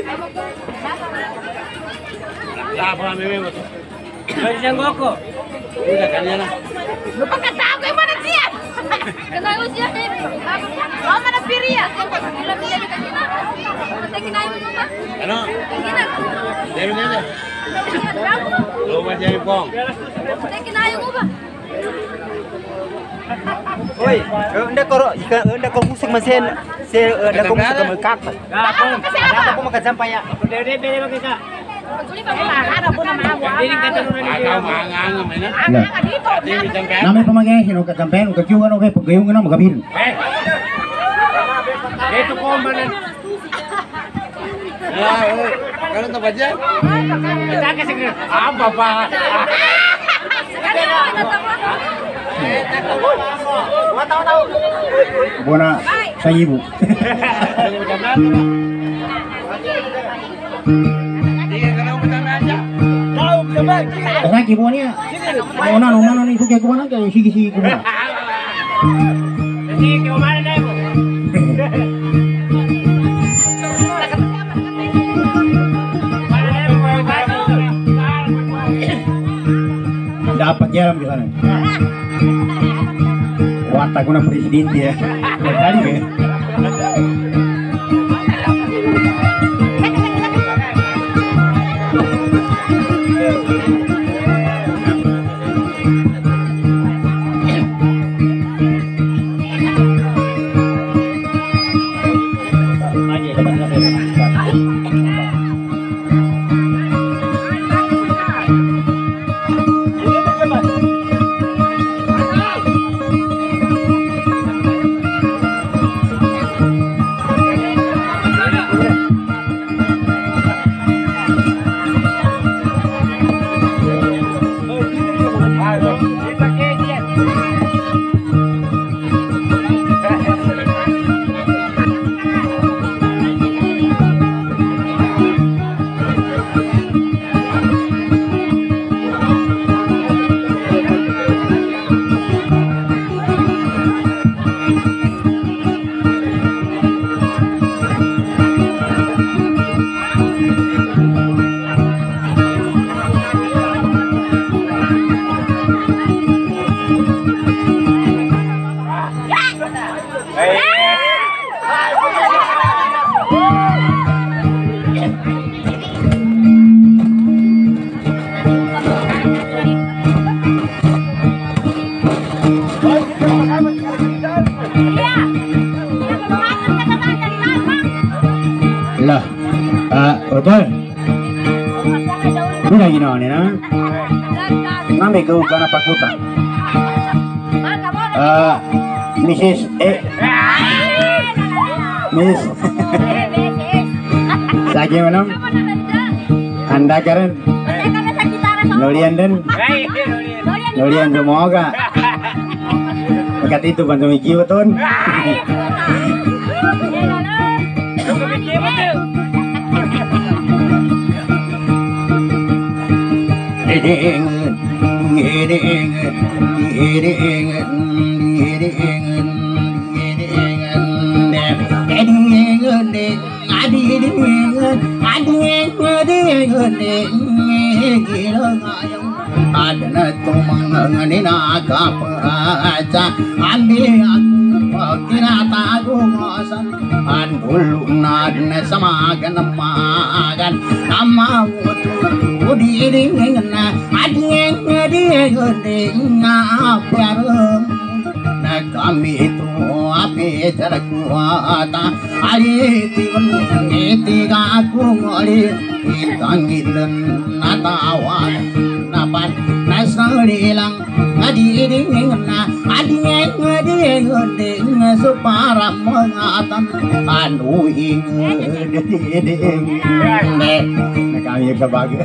Speaker 2: Apa memang? Dari Sanggoko. Udah kalian lah.
Speaker 3: Lupa kata aku yang mana sih? Kenapa sih? Oh mana piria? Bila bila kita kena. Kita kena itu apa?
Speaker 2: Ano?
Speaker 3: Kena.
Speaker 2: Dari mana? Lo masih ada pong.
Speaker 3: Kita kena itu apa?
Speaker 5: Oi, unda koro jika unda koro musik masih unda koro musik melekak. Aku makan sampai ya.
Speaker 2: Dari kita.
Speaker 3: Ada pun nama aku.
Speaker 2: Jadi kita nunggu mangang mana?
Speaker 6: Namanya pemangnya sih nukat sampai nukat juga nukat pegayung nama kabir.
Speaker 2: Itu komponen. Ya, kalau tak baca. Kita kasih apa pak?
Speaker 6: Buana saya ibu. Karena kibuannya, mana nih suka kemana kayak sigi kemana?
Speaker 2: Sigi kemana deh bu?
Speaker 6: Dapat jalan di sana. Watak guna presiden dia. Tadi ya. nami ke Ugana Pakuta. Mrs. Miss Sagi mana? Anda keren. Nolian dan Nolian semoga. Dekat itu bantu Miki betul. Adana tumangani nakapaca andi kinata gumasan andulunan samagan magan namautu udiringna ading ngaparum kami itu api terkuata hari tiga aku ngoli tangilan natawan napan nasalilang ngadiringna ading supara mengatan anu ingeding kami sebagai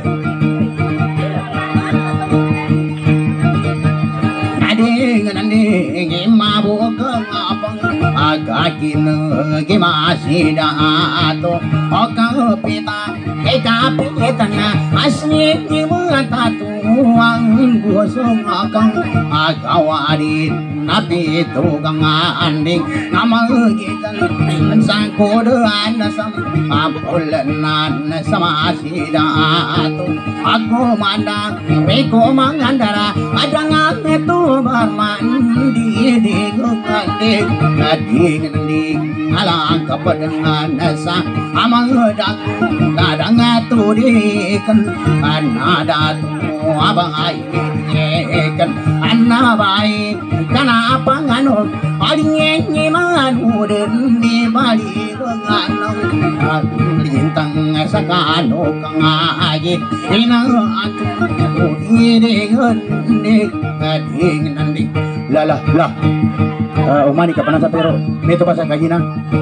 Speaker 6: ading mabuk ngapang agakin masih dato oka pita kapitana asli tatuang gosong akang agawarit napi tugang anding nama gitan sangkodean sam apulanan sama sidato aku mandang beko mangandara adang itu bermandi di gukande ading alang kapadangan sa amang dak kadang aturikan anada tu abang aikan anabai kenapa ngano alingi manu den di bali ngano lintang sakano kangaji ina atu ide gende kading nandi lah umani kapan sa pero meto pa sa kagina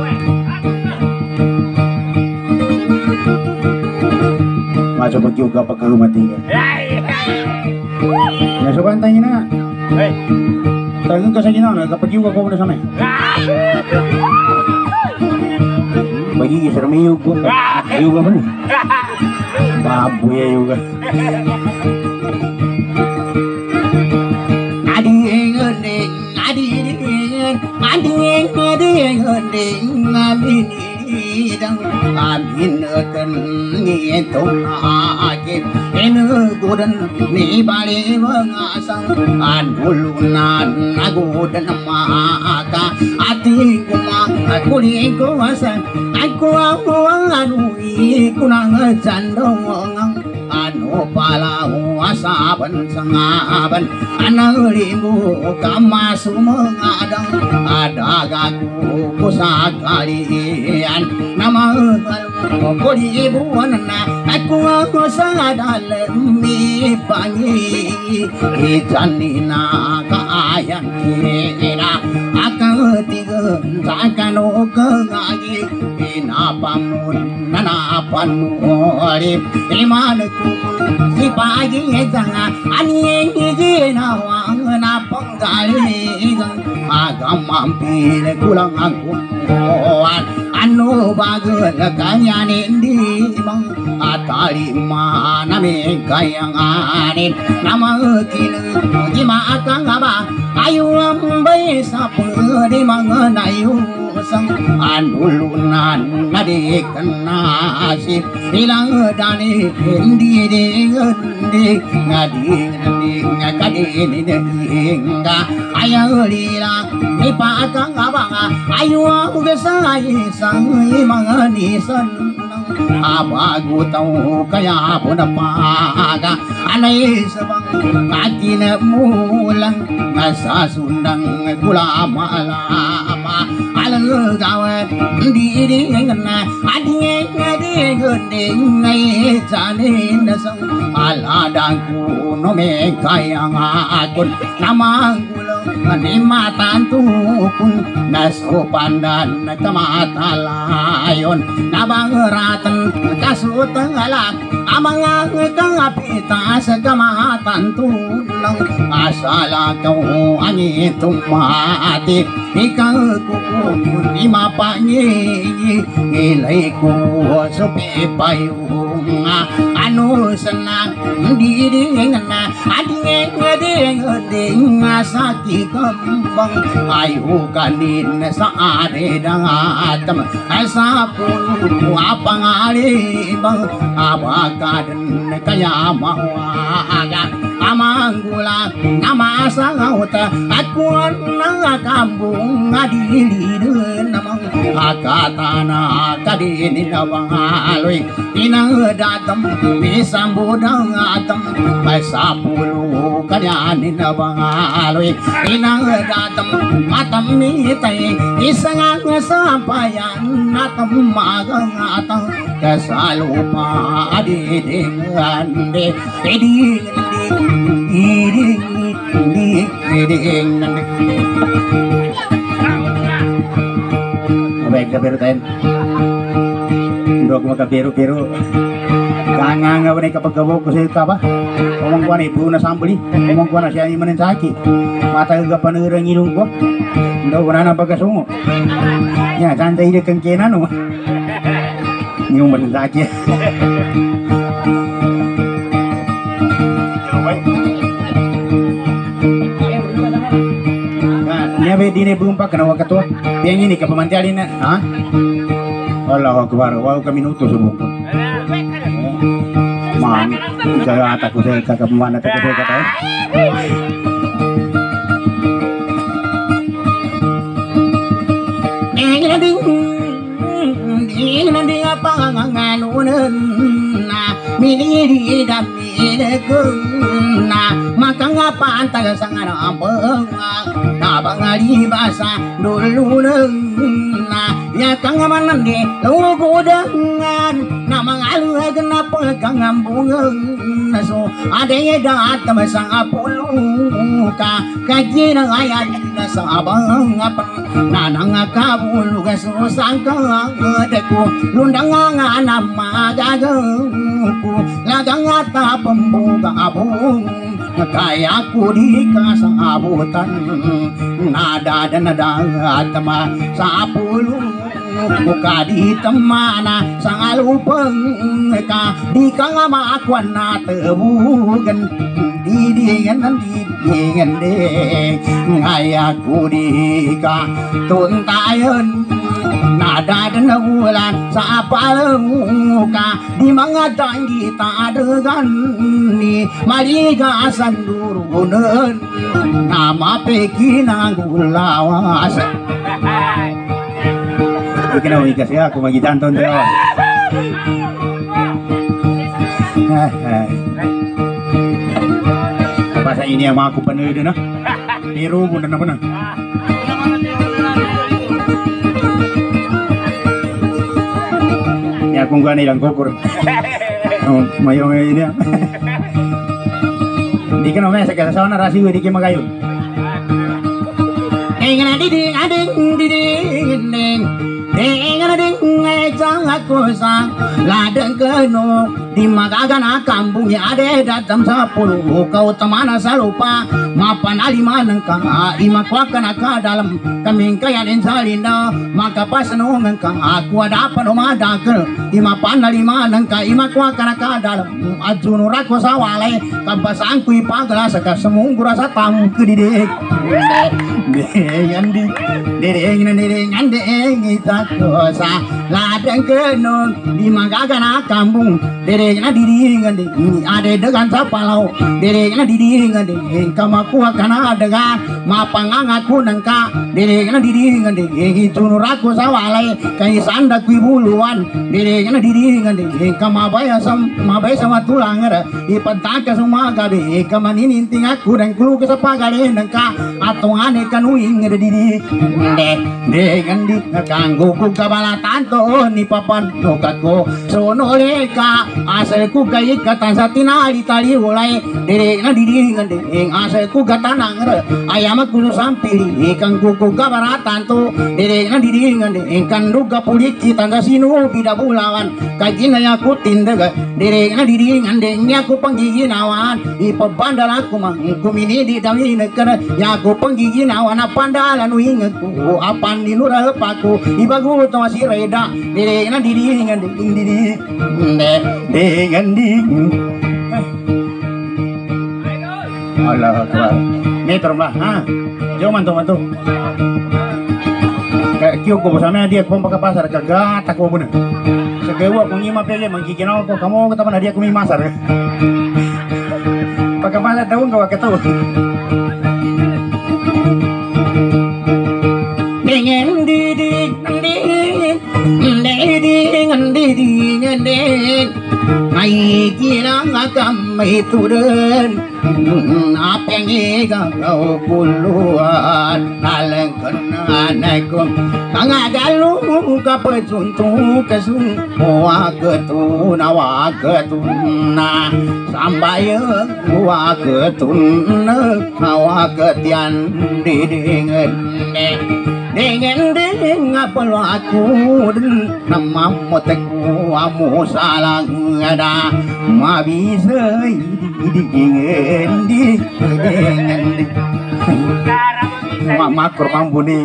Speaker 6: masuk juga pakai rumah tinggal. Ya sopan tanya na. Tangan kasih na, kapag juga kau na sana. Bagi sermi juga, juga mana? Babu ya juga. Amin kan ni akib enu gudan ni bali mengasang andulunan agudan maka ati kuma kuli kuasa aku anu kunang candong anu palau asaban sangaban analimu kamasu mengadang adagaku kusakalian nama kuli buana aku sadalem mi pangi ijanina kaayan kira akan tiga takano kengai inapamun nanapanmu imanku si pagi jangan ani jinawang napanggali agam mampir kulang aku anu bagus kanyanin di bang atali mana megayang anin nama kini gimana kang abah ayu ambai sapu di mangenayu sang anulunan nadi kenasi hilang dani di ngadi ngadi hingga ayah lila nipa kang abang ayu aku kesai sang mangani senang bang abagu tau kaya pun paga anai sabang kaki na mulang ngasa sundang gula malama alang gawan diri ngena ading gending ngai janin sang aladangku no me kaya ngakun namang Nimatan tukun nasopandan kamatalayon nabangratan kasutangalak amang kangapita sa kamatan tulang asala kau ani tumati ikaw kukun imapanyi ilay ko supi payung anu senang diring na ading sakit kembang ayu kanin sa adedang atam sa puno apang alibang abakadan kaya mawaga amanggula namasangauta at kuwan ng kambung adilirin namang akatana kadinilabang aloy inangdatam misambudang atam masapulo kanyanin abang aloy inangdatam matamitay isang sampayan natam magang atang kasalupa adidingande baik kabiru tayo dok mga kabiru kanga nga wala kapag-gawag ko sa ika ba umang ko na ibu na sambuli umang ko na siya imanin sa aki matagal ka panurang ilong ko daw wala na pagkasungo yan saan tayo kang kinano yung manin sa aki Nyabe dine bumpa kana wakatua piang ini ka pamantialin na ha Allah akbar wa ka minuto sumukon man kaya ata ko sa kakapamana ta ko kata ding apa nganunen na miliri dami na makang apa antara sangan abang na bangali basa dulu na ya kang manandi lugu dengan na mangalu kenapa kang ambungan so adanya datam sang apulu ka kaji na ayan na sa abang apa nanang kabulu ka susang ka deku lundang nga nama gagangku lagang ata pembuka abung kaya ku di kasabutan nada dan nada atama sa apulu buka di temana sang alupeng ka di kang makwan na tebugan di dengan de ngaya ku di ka tuntayan nada dan ulan sa paluka di mga tanggi ta adegan ni maligasan durunan nama pekinang gulawas kenapa ikas ya aku bagi tanton tuh bahasa ini yang aku penuh itu nah biru pun benar-benar ya aku nggak nilang kukur mayong ini di kenapa saya kata sawana rasi di kemagayon ading aku sang ladang keno di magagana kambung ya ade datam sa puluh kau temana salupa mapan aliman ka ima kwakana ka dalam kaming kayanin salinda maka pasanungan ka aku ada apa no madakal ima panaliman ka ima kwakana ka dalam ajunura ko sawale kampasang ku ipagala sa kasemunggura sa tamu kedidek ladang keno di magagana kambung derek na diringan de ade dengan sapalau derek na diringan de kamaku kana dengan mapangangaku nangka derek na diringan de tunuraku sawalai kai sanda kui buluan derek na diringan de kamabaya sama tulang ada ipantaka semua gabe kamanini ting aku dan kulu ke sapagale nangka atongane kanu ingere diri de gandi kanggo ku kabala tanto ni papan nokako sono leka asalku kai katan satinali tali ulai derek na diri ngande asalku katanang ayam ku sampili kanggo ku kabala tanto derek na diri ngande kanduga puliki tanda sinu bida bulawan kagina ya ku tindaga derek na diri ngande aku panggigin awan ipabandal aku mang kumini di dami nekara ya aku panggigin awan apandalan ingat ku apan di nura paku ibagu to masih reda derek na diri ngande diri dengan Allah Akbar metro lah jauh mantu kayak kyo ko bersama dia ko pakai pasar kagak tak ko bener sekewa ko ngima pele mangkikin ako kamu ketapan dia ko mi masar pakai pasar tahu enggak ketau dengan ai kira ngakam itu den apa yang kau puluhan aleng kenanku kangagalu kapecuntu kesun wa ketuna sampai wa ketuna wa ketian didingen dengan apel aku nama moteku amu salang ada ma bisa dengan makor mambuni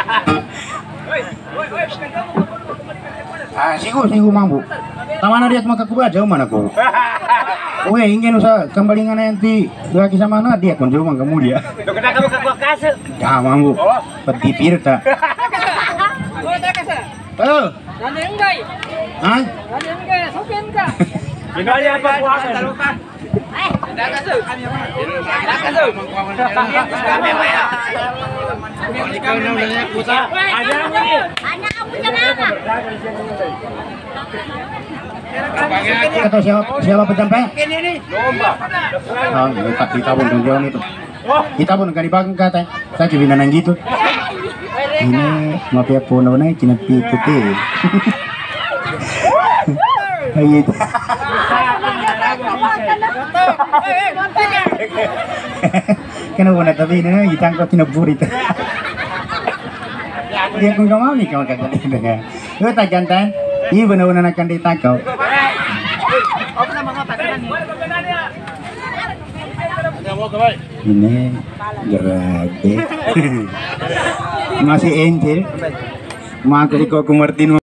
Speaker 6: siku mambu tamana dia maka kuba jauh mana ku oke ingin usah kembali nanti dua kisah mana dia kon jauh mangga mulia
Speaker 2: Kenapa kamu ke kasih?
Speaker 6: ya mambu peti pirta
Speaker 2: Nanti enggak.
Speaker 6: Hah?
Speaker 2: Nanti enggak, sokin enggak. Enggak ada apa kuasa lupa. Dah kasih. Dah kasih.
Speaker 6: Atau siapa pencampai? Oh, kita pun tunjukan itu. Kita pun nggak dibangun kata. Saya cuma nang gitu. Ini maaf ya puno na kinapi puti. Ayo. Kenapa nak tapi ni kita angkat kinaburit. Dia pun kau mau ni kau kata dengar. Kau tak jantan. Ini benar-benar nak kandai takau. Ini gerade. Masih angel. Mak kau Martin.